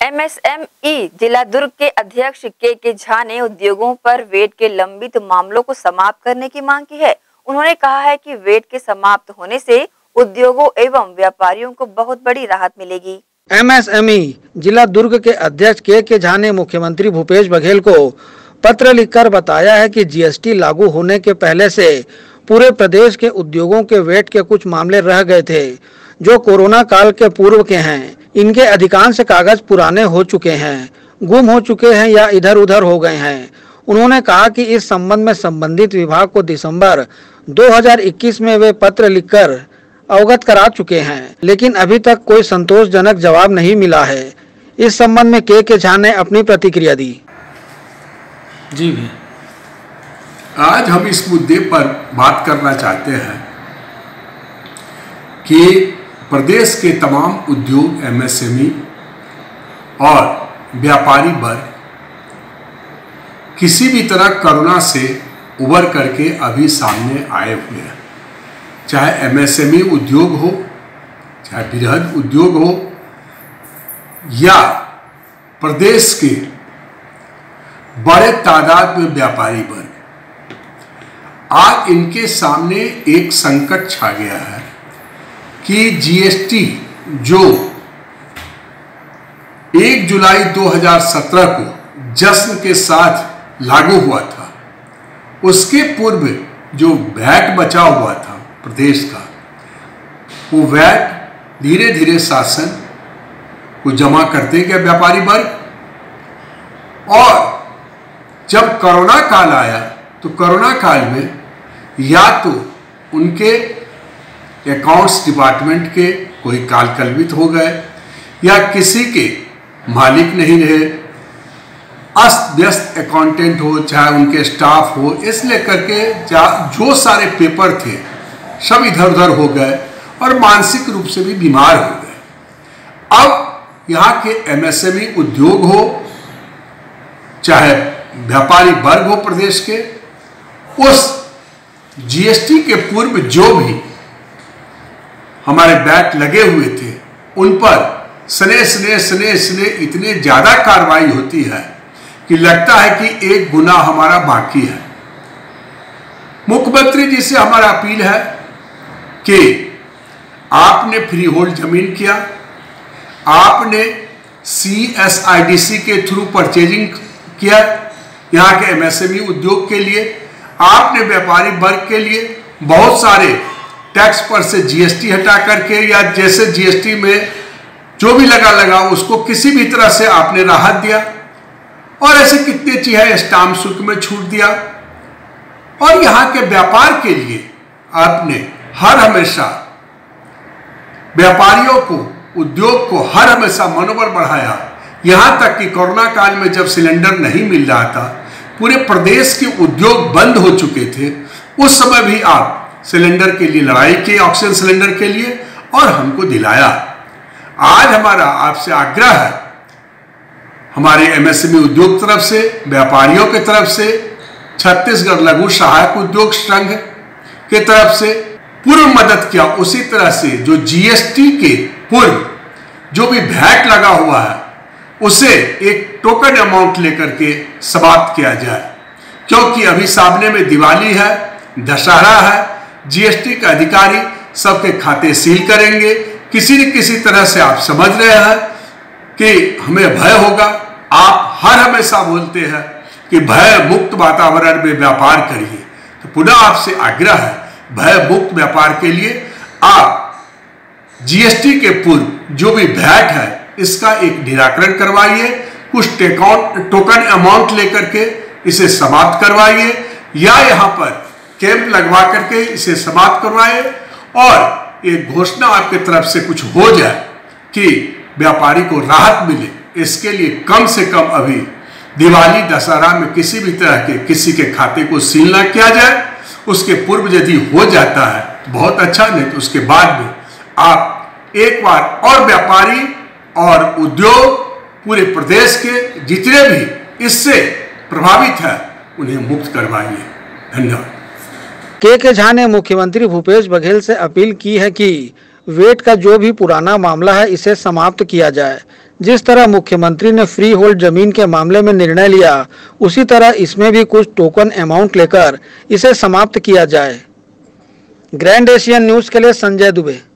MSME जिला दुर्ग के अध्यक्ष के झा ने उद्योगों पर वेट के लंबित मामलों को समाप्त करने की मांग की है। उन्होंने कहा है कि वेट के समाप्त होने से उद्योगों एवं व्यापारियों को बहुत बड़ी राहत मिलेगी। एमएसएमई जिला दुर्ग के अध्यक्ष के झा ने मुख्यमंत्री भूपेश बघेल को पत्र लिखकर बताया है कि जीएसटी लागू होने के पहले से पूरे प्रदेश के उद्योगों के वेट के कुछ मामले रह गए थे जो कोरोना काल के पूर्व के हैं। इनके अधिकांश कागज पुराने हो चुके हैं, गुम हो चुके हैं या इधर उधर हो गए हैं। उन्होंने कहा कि इस संबंध में संबंधित विभाग को दिसंबर 2021 में वे पत्र लिखकर अवगत करा चुके हैं, लेकिन अभी तक कोई संतोषजनक जवाब नहीं मिला है। इस संबंध में के झा ने अपनी प्रतिक्रिया दी। जी भैया, आज हम इस मुद्दे पर बात करना चाहते हैं कि प्रदेश के तमाम उद्योग, एमएसएमई और व्यापारी वर्ग किसी भी तरह कोरोना से उबर करके अभी सामने आए हुए हैं। चाहे एमएसएमई उद्योग हो, चाहे बृहद उद्योग हो या प्रदेश के बड़े तादाद में व्यापारी वर्ग, आज इनके सामने एक संकट छा गया है कि जीएसटी जो 1 जुलाई 2017 को जश्न के साथ लागू हुआ था, उसके पूर्व जो वैट बचा हुआ था प्रदेश का, वो वैट धीरे धीरे शासन को जमा करते गए व्यापारी वर्ग। और जब कोरोना काल आया तो कोरोना काल में या तो उनके अकाउंट्स डिपार्टमेंट के कोई कालकल्पित हो गए या किसी के मालिक नहीं रहे, अस्त व्यस्त अकाउंटेंट हो चाहे उनके स्टाफ हो, इसलिए करके जो सारे पेपर थे सब इधर उधर हो गए और मानसिक रूप से भी बीमार हो गए। अब यहाँ के एमएसएमई उद्योग हो चाहे व्यापारी वर्ग हो प्रदेश के, उस जीएसटी के पूर्व जो भी हमारे वैट लगे हुए थे उन पर सने इतने ज्यादा कार्रवाई होती है कि लगता है कि एक गुना हमारा बाकी है। मुख्यमंत्री जी से हमारा अपील है कि आपने फ्री होल्ड जमीन किया, आपने CSIDC के थ्रू परचेजिंग किया यहाँ के एमएसएमई उद्योग के लिए, आपने व्यापारी वर्ग के लिए बहुत सारे टैक्स पर से जीएसटी हटा करके या जैसे जीएसटी में जो भी लगा उसको किसी भी तरह से आपने राहत दिया और ऐसे कितने चीजें स्टाम्प शुल्क में छूट दिया। और यहाँ के व्यापार के लिए आपने हर हमेशा व्यापारियों को, उद्योग को हर हमेशा मनोबल बढ़ाया। यहाँ तक कि कोरोना काल में जब सिलेंडर नहीं मिल रहा था, पूरे प्रदेश के उद्योग बंद हो चुके थे, उस समय भी आप सिलेंडर के लिए लड़ाई की, ऑक्सीजन सिलेंडर के लिए, और हमको दिलाया। आज हमारा आपसे आग्रह है, हमारे एमएसएमई उद्योग तरफ से, व्यापारियों के तरफ से, छत्तीसगढ़ लघु सहायक उद्योग संघ के तरफ से पूर्व मदद किया, उसी तरह से जो जीएसटी के पूर्व जो भी वैट लगा हुआ है उसे एक टोकन अमाउंट लेकर के समाप्त किया जाए। क्योंकि अभी सामने में दिवाली है, दशहरा है, जीएसटी के अधिकारी सबके खाते सील करेंगे। किसी न किसी तरह से आप समझ रहे हैं कि हमें भय होगा। आप हर हमेशा बोलते हैं कि भय मुक्त वातावरण में व्यापार करिए, तो पुनः आपसे आग्रह है, भय मुक्त व्यापार के लिए आप जीएसटी के पूर्व जो भी वैट है इसका एक निराकरण करवाइए, कुछ टोकन अमाउंट लेकर के इसे समाप्त करवाइए या यहाँ पर कैंप लगवा करके इसे समाप्त करवाए और एक घोषणा आपके तरफ से कुछ हो जाए कि व्यापारी को राहत मिले। इसके लिए कम से कम अभी दिवाली दशहरा में किसी भी तरह के किसी के खाते को सील न किया जाए। उसके पूर्व यदि हो जाता है तो बहुत अच्छा, नहीं तो उसके बाद में आप एक बार और व्यापारी और उद्योग पूरे प्रदेश के जितने भी इससे प्रभावित है उन्हें मुक्त करवाइए। धन्यवाद। के झा ने मुख्यमंत्री भूपेश बघेल से अपील की है कि वेट का जो भी पुराना मामला है इसे समाप्त किया जाए, जिस तरह मुख्यमंत्री ने फ्री होल्ड जमीन के मामले में निर्णय लिया, उसी तरह इसमें भी कुछ टोकन अमाउंट लेकर इसे समाप्त किया जाए। ग्रैंड एशियन न्यूज के लिए संजय दुबे।